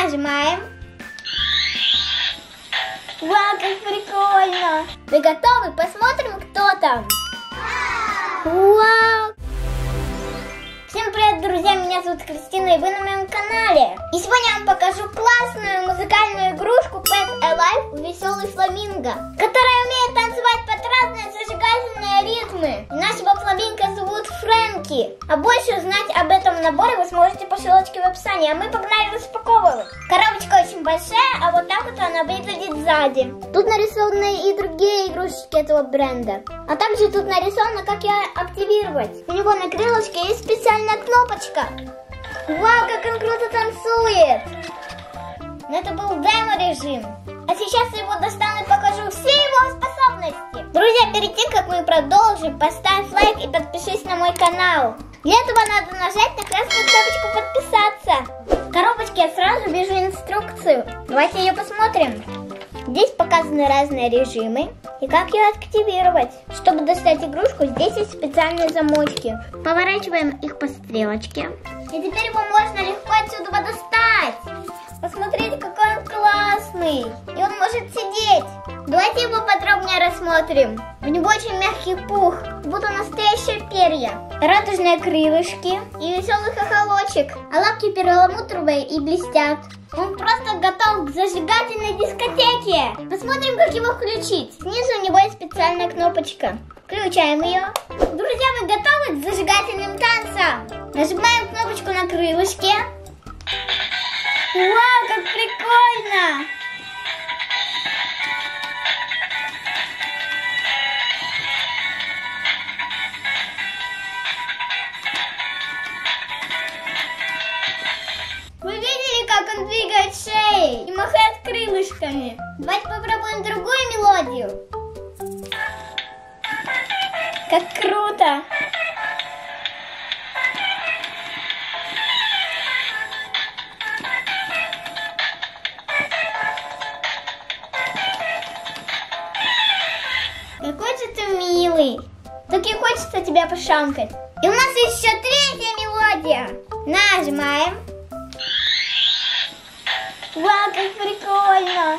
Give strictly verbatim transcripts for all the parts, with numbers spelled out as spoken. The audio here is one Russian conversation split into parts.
Нажимаем. Вау, как прикольно! Вы готовы? Посмотрим, кто там. Вау! Всем привет, друзья! Меня зовут Кристина, и вы на моем канале. И сегодня я вам покажу классную музыкальную игрушку Pet Alive Веселый Фламинго, которая умеет танцевать под разные зажигательные ритмы. И нашего фламинго зовут Фрэнки. А больше узнать об этом наборе вы сможете по ссылочке в описании. А мы погнали распаковывать. Коробочка очень большая, а вот так вот она выглядит сзади. Тут нарисованы и другие игрушечки этого бренда. А также тут нарисовано, как ее активировать. У него на крылышке есть специальная кнопочка. Вау, как он круто танцует! Но это был демо-режим. А сейчас я его достану и покажу все его способности. Друзья, перед тем, как мы продолжим, поставь лайк и подпишись на мой канал. Для этого надо нажать на красную кнопочку подписаться. В коробочке я сразу вижу инструкцию. Давайте ее посмотрим. Здесь показаны разные режимы и как ее активировать. Чтобы достать игрушку, здесь есть специальные замочки. Поворачиваем их по стрелочке. И теперь его можно легко отсюда достать. Посмотрите, какой он классный. И он может сидеть. Давайте его подробнее рассмотрим. У него очень мягкий пух, будто настоящие перья. Радужные крылышки и веселый хохолочек. А лапки перламутровые и блестят. Он просто готов к зажигательной дискотеке. Посмотрим, как его включить. Снизу у него есть специальная кнопочка. Включаем ее. Друзья, вы готовы к зажигательным танцам? Нажимаем кнопочку на крылышке. Вау, как прикольно! Вы видели, как он двигает шеей и махает крылышками? Давайте попробуем другую мелодию. Как круто! Какой же ты милый. Так и хочется тебя пошамкать. И у нас еще третья мелодия. Нажимаем. Вау, как прикольно.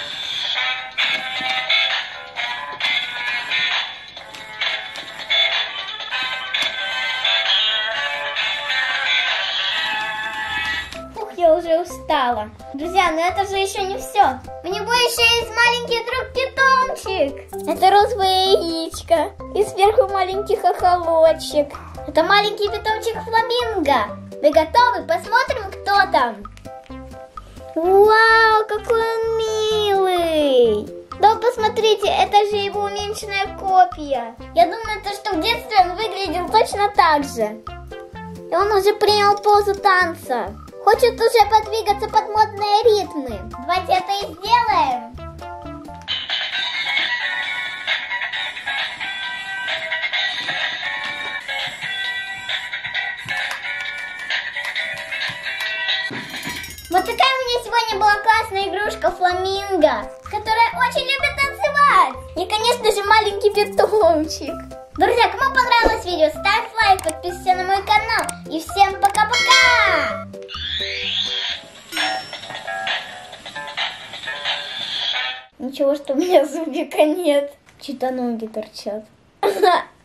Ух, я уже устала. Друзья, но это же еще не все. У него еще есть маленький друг-питомчик. Это розовое яичко. И сверху маленький хохолочек. Это маленький питомчик фламинго. Вы готовы? Посмотрим, кто там. Вау, какой он милый. Да посмотрите, это же его уменьшенная копия. Я думаю, то, что в детстве он выглядел точно так же. И он уже принял позу танца. Хочет уже подвигаться под модные ритмы. Давайте это и сделаем. Вот такая у меня сегодня была классная игрушка Фламинго, которая очень любит танцевать. И, конечно же, маленький питомчик. Друзья, кому понравилось видео, ставь лайк, подписывайся на мой канал. И всем пока-пока! Ничего, что у меня зубика нет. Чьи-то ноги торчат.